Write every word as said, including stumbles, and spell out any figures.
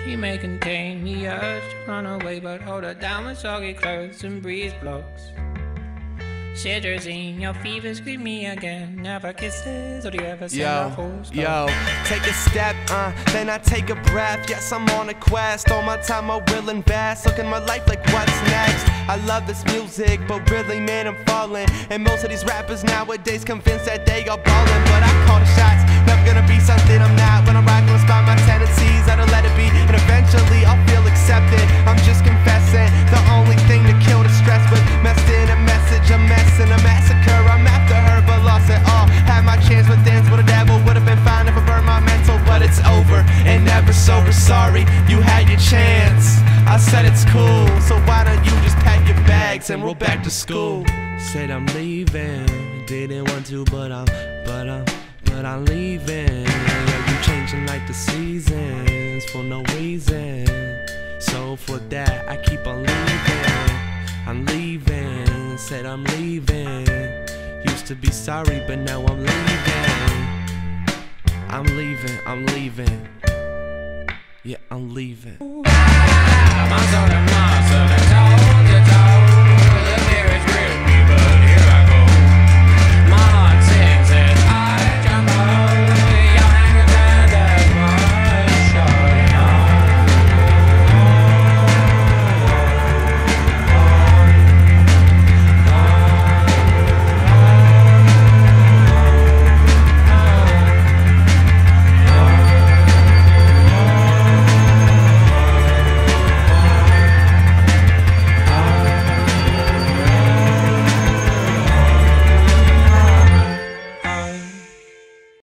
He may contain the urge to run away, but hold her down with soggy clothes and breeze blocks. Cetirizine, your fevers greet me again. Never kisses, or do you ever send a whole stop? Yo, take a step, uh, then I take a breath. Yes, I'm on a quest, all my time I will invest. Look at my life like what's next. I love this music, but really, man, I'm falling. And most of these rappers nowadays convinced that they are ballin'. But I call the shots, never gonna be something I'm not. When I'm rockin' spot my tendencies, I don't let it be. And eventually I'll feel accepted, I'm just confessing. The only thing to kill the stress was messed in a message, a mess in a massacre. I'm after her, but lost it all. Had my chance with ends, but the devil would have been fine if I burned my mental. But it's over, and never sober, sorry. You had your chance, I said it's cool. So why don't you just pack your bags and roll back to school? Said I'm leaving, didn't want to, but I'm, but I'm, but I'm leaving. Yeah, you changing like the seasons for no reason. So for that, I keep on leaving. I'm leaving, said I'm leaving. Used to be sorry, but now I'm leaving. I'm leaving, I'm leaving. Yeah, I'm leaving. I'm on